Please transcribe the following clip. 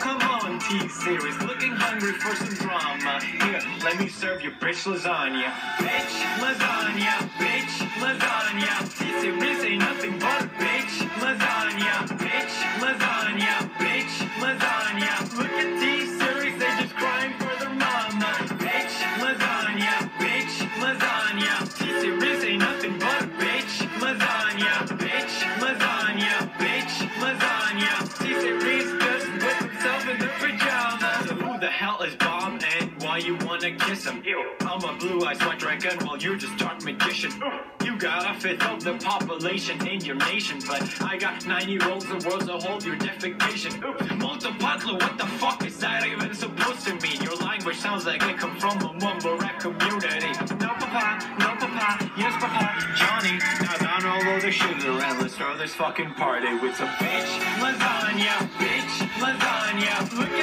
come on, T-Series, looking hungry for some drama. Here, let me serve you bitch lasagna. Bitch lasagna, bitch lasagna. T-Series ain't nothing but a bitch lasagna. Bitch lasagna, bitch lasagna. Look at T-Series, they're just crying for their mama. Bitch lasagna, bitch lasagna. T-Series ain't nothing but a bitch lasagna. Bitch lasagna, bitch lasagna. T-Series just with himself in their pajamas. So who the hell is Bob and why you wanna kiss him? Ew. I'm a blue-eyed white dragon while you're just dark magician. You got a fifth of the population in your nation, but I got 90 rolls of worlds to hold your defecation. Multipatlo, what the fuck is that even supposed to mean? Your language sounds like it come from a mumble rap community. No papa, yes papa, Johnny. Now down all of the sugar and let's throw this fucking party with some bitch lasagna, bitch lasagna. Look